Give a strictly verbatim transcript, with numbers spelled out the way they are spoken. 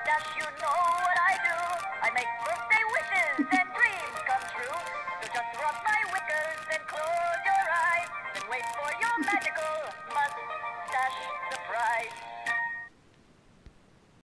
mustache, you know what I do. I make birthday wishes and dreams come true. So just rub my whiskers and close your eyes, and wait for your magical mustache surprise.